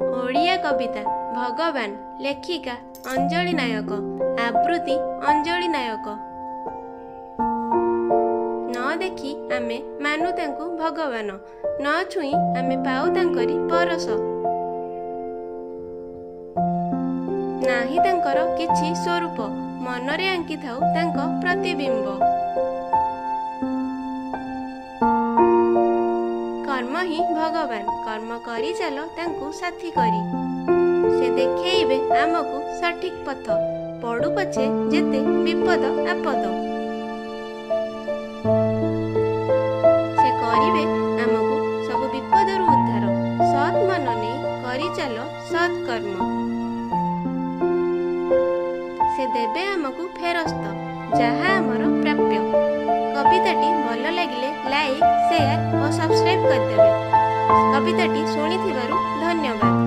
ओडिया कविता भगवान लेखिका अंजलि नायक आवृत्ति अंजलि नायक। न देखी आमे मानु तांकु भगवान, न छुई आमे पाऊ तांकरी परस। नाही तांकर किछि स्वरूप, मनरे आंकी थाउ तांक प्रतिबिंब। कर्म ही भगवान, कर्म करी चलो तांकु साथी करी। से देखेइबे आमकु सठिक पथ, पड़ु पछे जेते विपद आपद। से करिबे आमकु सब विपदरु उद्धार, सत् मन नै करी चलो सत् कर्म। से देबे आमकु फेरस्त, जहा आमर प्राप्य। कविताटी भल लागिले लाइक, शेयर और सब्सक्राइब करदेबे। कविताटी शुणिथिबारु धन्यवाद।